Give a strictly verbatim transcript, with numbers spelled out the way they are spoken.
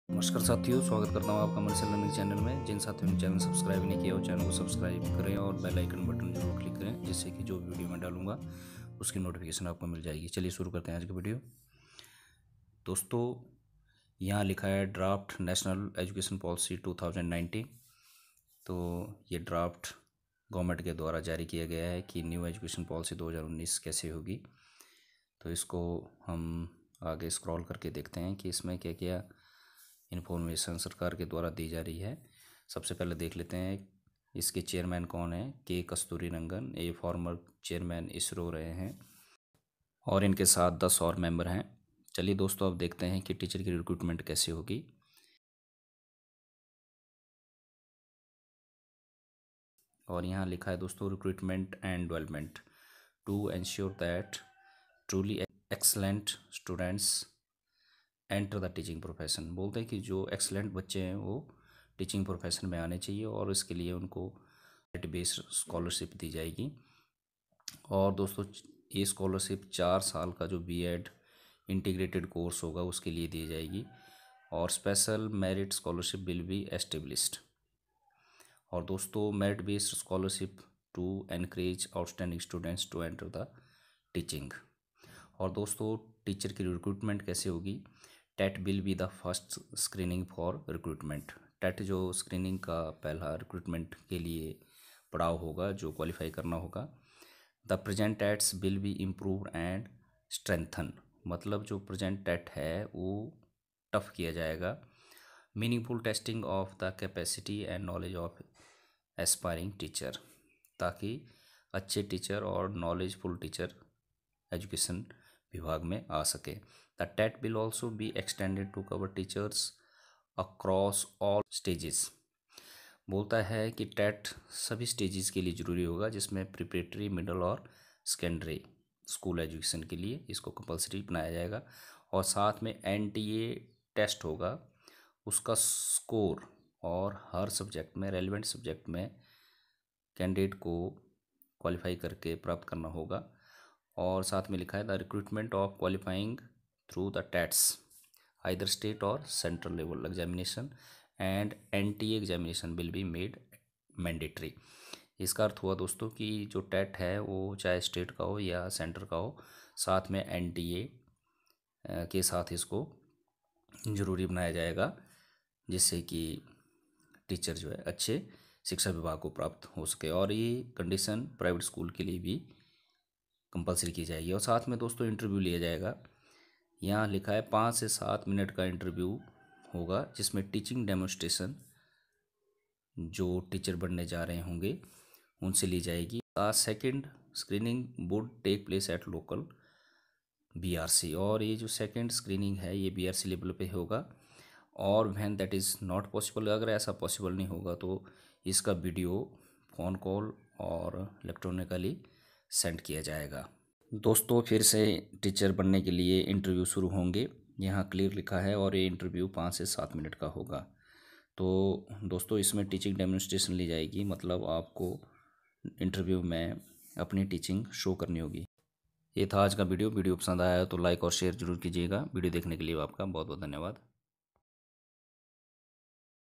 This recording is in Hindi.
नमस्कार साथियों, स्वागत करता हूँ आपका मर्सल लर्निंग चैनल में। जिन साथियों ने चैनल सब्सक्राइब नहीं किया हो चैनल को सब्सक्राइब करें और बेल आइकन बटन जरूर क्लिक करें, जिससे कि जो वीडियो मैं डालूंगा उसकी नोटिफिकेशन आपको मिल जाएगी। चलिए शुरू करते हैं आज की वीडियो। दोस्तों, यहाँ लिखा है draft national education policy two thousand nineteen. तो ये ड्राफ्ट गवर्नमेंट के द्वारा जारी किया गया है कि न्यू एजुकेशन पॉलिसी दो हज़ार उन्नीस कैसे होगी। तो इसको हम आगे स्क्रॉल करके देखते हैं कि इसमें क्या क्या इन्फॉर्मेशन सरकार के द्वारा दी जा रही है। सबसे पहले देख लेते हैं इसके चेयरमैन कौन है। के कस्तूरीरंगन, ये फॉर्मर चेयरमैन इसरो रहे हैं और इनके साथ दस और मेंबर हैं। चलिए दोस्तों, अब देखते हैं कि टीचर की रिक्रूटमेंट कैसे होगी। और यहाँ लिखा है दोस्तों, recruitment and development to ensure that truly excellent students enter the teaching profession. बोलते हैं कि जो एक्सलेंट बच्चे हैं वो टीचिंग प्रोफेशन में आने चाहिए और इसके लिए उनको मेरिट बेस्ड स्कॉलरशिप दी जाएगी। और दोस्तों, ये स्कॉलरशिप चार साल का जो बीएड इंटीग्रेटेड कोर्स होगा उसके लिए दी जाएगी और special merit scholarship will be established. और दोस्तों, merit based scholarship to encourage outstanding students to enter the teaching. और दोस्तों, टीचर की रिक्रूटमेंट कैसे होगी। TET will be the first screening for recruitment. TET जो स्क्रीनिंग का पहला रिक्रूटमेंट के लिए पड़ाव होगा जो क्वालिफाई करना होगा। The present TETs will be improve and strengthen. मतलब जो प्रेजेंट टेट है वो टफ किया जाएगा। Meaningful testing of the capacity and knowledge of aspiring teacher, ताकि अच्छे टीचर और नॉलेजफुल टीचर एजुकेशन विभाग में आ सके। The TET will also be extended to cover teachers across all stages. बोलता है कि टेट सभी स्टेजेस के लिए ज़रूरी होगा, जिसमें प्रिपरेटरी, मिडल और सेकेंडरी स्कूल एजुकेशन के लिए इसको कंपलसरी बनाया जाएगा। और साथ में एनटीए टेस्ट होगा, उसका स्कोर और हर सब्जेक्ट में, रेलिवेंट सब्जेक्ट में कैंडिडेट को क्वालिफाई करके प्राप्त करना होगा। और साथ में लिखा है the recruitment of qualifying through the TETs either state और central level examination and NTA examination will be made mandatory. इसका अर्थ हुआ दोस्तों कि जो टेट है वो चाहे स्टेट का हो या सेंटर का हो, साथ में एनटीए के साथ इसको ज़रूरी बनाया जाएगा, जिससे कि टीचर जो है अच्छे शिक्षा विभाग को प्राप्त हो सके। और ये कंडीशन प्राइवेट स्कूल के लिए भी कंपलसरी की जाएगी। और साथ में दोस्तों इंटरव्यू लिया जाएगा। यहाँ लिखा है पाँच से सात मिनट का इंटरव्यू होगा, जिसमें टीचिंग डेमोन्स्ट्रेशन जो टीचर बनने जा रहे होंगे उनसे ली जाएगी। A second screening would take place at local BRC. और ये जो सेकेंड स्क्रीनिंग है ये बीआरसी लेवल पे होगा। और when that is not possible, अगर ऐसा पॉसिबल नहीं होगा तो इसका वीडियो, फ़ोन कॉल और इलेक्ट्रॉनिकली सेंड किया जाएगा। दोस्तों, फिर से टीचर बनने के लिए इंटरव्यू शुरू होंगे, यहाँ क्लियर लिखा है। और ये इंटरव्यू पाँच से सात मिनट का होगा। तो दोस्तों, इसमें टीचिंग डेमोन्स्ट्रेशन ली जाएगी, मतलब आपको इंटरव्यू में अपनी टीचिंग शो करनी होगी। ये था आज का वीडियो। वीडियो पसंद आया तो लाइक और शेयर जरूर कीजिएगा। वीडियो देखने के लिए आपका बहुत बहुत धन्यवाद।